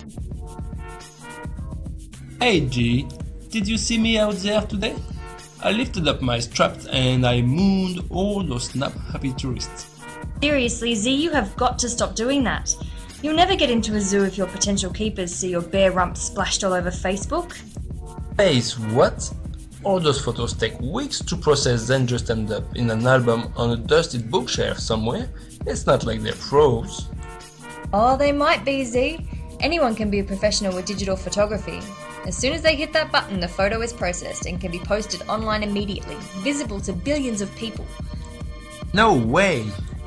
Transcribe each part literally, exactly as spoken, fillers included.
Hey G, did you see me out there today? I lifted up my straps and I mooned all those snap-happy tourists. Seriously, Z, you have got to stop doing that. You'll never get into a zoo if your potential keepers see your bare rump splashed all over Facebook. Face what? All those photos take weeks to process, then just end up in an album on a dusted bookshelf somewhere. It's not like they're pros. Oh, they might be, Z. Anyone can be a professional with digital photography. As soon as they hit that button, the photo is processed and can be posted online immediately, visible to billions of people. No way!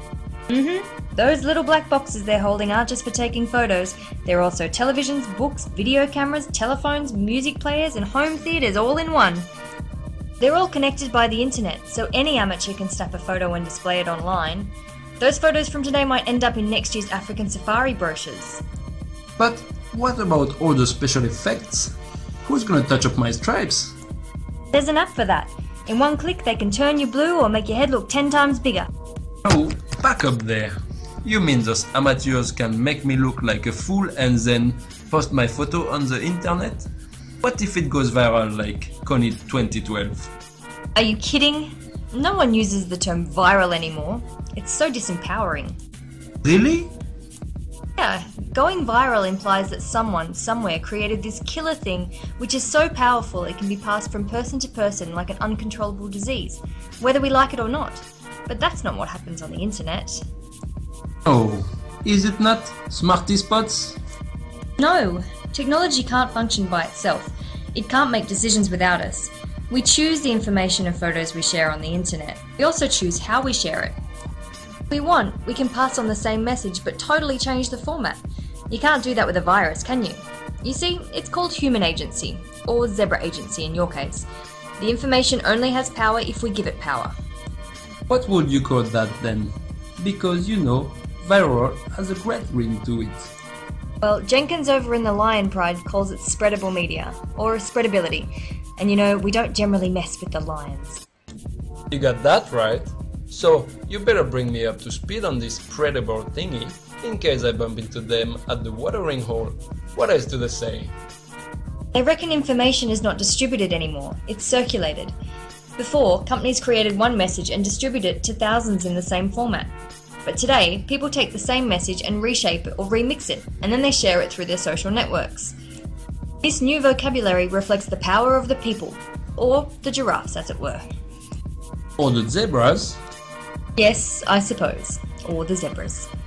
Mm-hmm. Those little black boxes they're holding aren't just for taking photos. They're also televisions, books, video cameras, telephones, music players, and home theatres all in one. They're all connected by the internet, so any amateur can snap a photo and display it online. Those photos from today might end up in next year's African safari brochures. But what about all the special effects? Who's gonna touch up my stripes? There's an app for that. In one click they can turn you blue or make your head look ten times bigger. Oh, back up there. You mean those amateurs can make me look like a fool and then post my photo on the internet? What if it goes viral like Connie twenty twelve? Are you kidding? No one uses the term viral anymore. It's so disempowering. Really? Yeah, going viral implies that someone, somewhere, created this killer thing which is so powerful it can be passed from person to person like an uncontrollable disease, whether we like it or not. But that's not what happens on the internet. Oh, is it not Smarty Spots? No, technology can't function by itself. It can't make decisions without us. We choose the information and photos we share on the internet. We also choose how we share it. If we want, we can pass on the same message but totally change the format. You can't do that with a virus, can you? You see, it's called human agency, or zebra agency in your case. The information only has power if we give it power. What would you call that then? Because, you know, viral has a great ring to it. Well, Jenkins over in the Lion Pride calls it spreadable media, or spreadability. And you know, we don't generally mess with the lions. You got that right. So, you better bring me up to speed on this spreadable thingy, in case I bump into them at the watering hole. What else do they say? They reckon information is not distributed anymore, it's circulated. Before, companies created one message and distributed it to thousands in the same format. But today, people take the same message and reshape it or remix it, and then they share it through their social networks. This new vocabulary reflects the power of the people, or the giraffes as it were. Or the zebras? Yes, I suppose. Or the zebras.